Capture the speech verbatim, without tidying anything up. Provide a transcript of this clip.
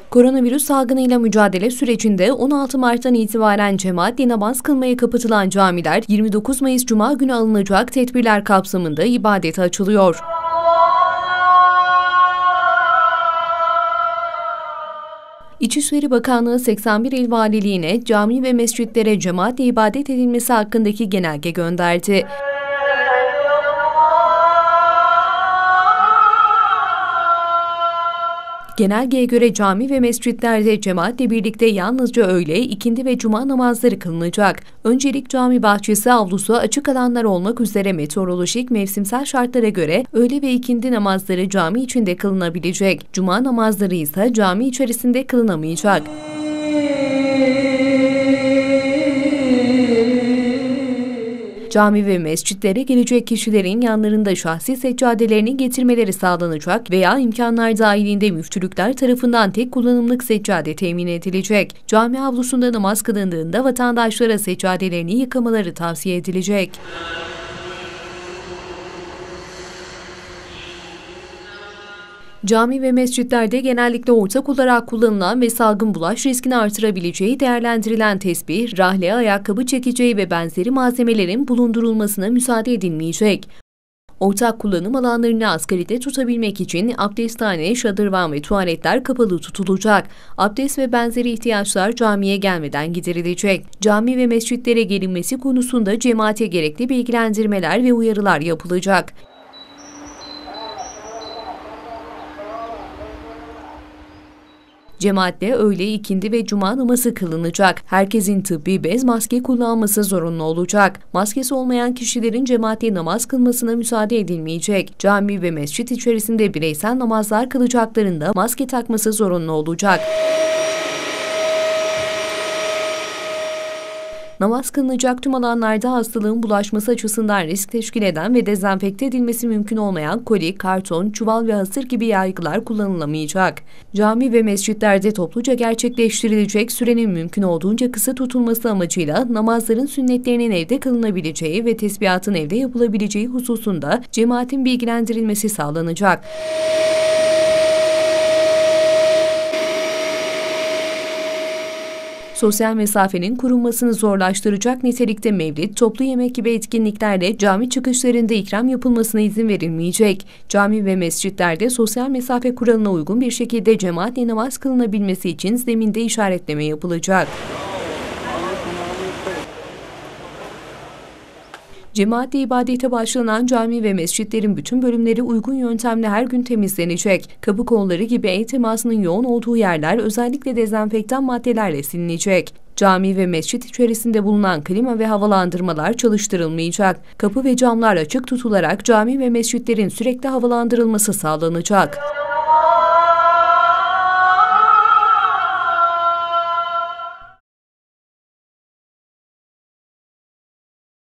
Koronavirüs salgınıyla mücadele sürecinde on altı Mart'tan itibaren cemaatle namaz kılmaya kapatılan camiler yirmi dokuz Mayıs Cuma günü alınacak tedbirler kapsamında ibadete açılıyor. İçişleri Bakanlığı seksen bir il valiliğine cami ve mescitlere cemaatle ibadet edilmesi hakkındaki genelge gönderdi. Genelgeye göre cami ve mescitlerde cemaatle birlikte yalnızca öğle, ikindi ve cuma namazları kılınacak. Öncelik cami bahçesi, avlusu, açık alanlar olmak üzere meteorolojik mevsimsel şartlara göre öğle ve ikindi namazları cami içinde kılınabilecek. Cuma namazları ise cami içerisinde kılınamayacak. Cami ve mescitlere gelecek kişilerin yanlarında şahsi seccadelerini getirmeleri sağlanacak veya imkanlar dahilinde müftülükler tarafından tek kullanımlık seccade temin edilecek. Cami avlusunda namaz kılındığında vatandaşlara seccadelerini yıkamaları tavsiye edilecek. Cami ve mescitlerde genellikle ortak olarak kullanılan ve salgın bulaş riskini artırabileceği değerlendirilen tesbih, rahle, ayakkabı çekeceği ve benzeri malzemelerin bulundurulmasına müsaade edilmeyecek. Ortak kullanım alanlarını asgaride tutabilmek için abdesthane, şadırvan ve tuvaletler kapalı tutulacak. Abdest ve benzeri ihtiyaçlar camiye gelmeden giderilecek. Cami ve mescitlere gelinmesi konusunda cemaate gerekli bilgilendirmeler ve uyarılar yapılacak. Cemaatle öğle, ikindi ve cuma namazı kılınacak. Herkesin tıbbi bez maske kullanması zorunlu olacak. Maskesi olmayan kişilerin cemaatle namaz kılmasına müsaade edilmeyecek. Cami ve mescit içerisinde bireysel namazlar kılacaklarında maske takması zorunlu olacak. Namaz kılınacak tüm alanlarda hastalığın bulaşması açısından risk teşkil eden ve dezenfekte edilmesi mümkün olmayan koli, karton, çuval ve hasır gibi yaygılar kullanılamayacak. Cami ve mescitlerde topluca gerçekleştirilecek sürenin mümkün olduğunca kısa tutulması amacıyla namazların sünnetlerinin evde kılınabileceği ve tesbihatın evde yapılabileceği hususunda cemaatin bilgilendirilmesi sağlanacak. Sosyal mesafenin korunmasını zorlaştıracak nitelikte mevlid, toplu yemek gibi etkinliklerle cami çıkışlarında ikram yapılmasına izin verilmeyecek. Cami ve mescitlerde sosyal mesafe kuralına uygun bir şekilde cemaatle namaz kılınabilmesi için zeminde işaretleme yapılacak. Cemaatle ibadete başlanan cami ve mescitlerin bütün bölümleri uygun yöntemle her gün temizlenecek. Kapı kolları gibi el temasının yoğun olduğu yerler özellikle dezenfektan maddelerle silinecek. Cami ve mescit içerisinde bulunan klima ve havalandırmalar çalıştırılmayacak. Kapı ve camlar açık tutularak cami ve mescitlerin sürekli havalandırılması sağlanacak.